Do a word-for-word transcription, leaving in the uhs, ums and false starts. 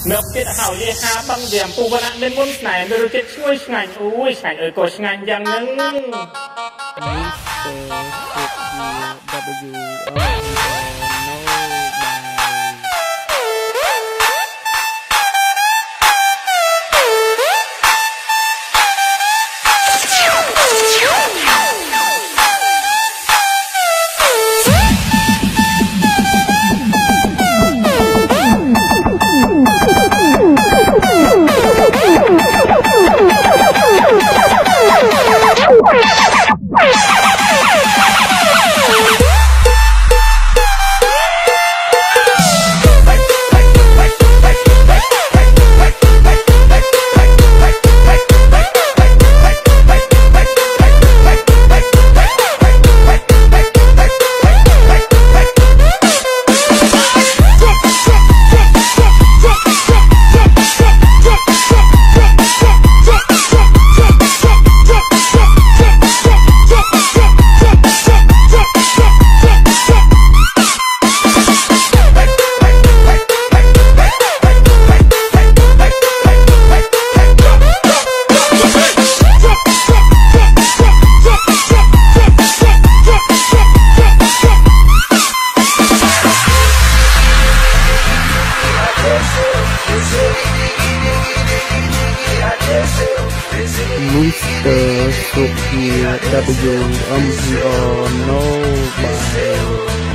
Nước tiết hào dê ha băng điểm phù vật nặng bên môn này đưa tiết chuối ngành ui ngành ơi có ngành dăng nâng Mister Suki W M G O Nobody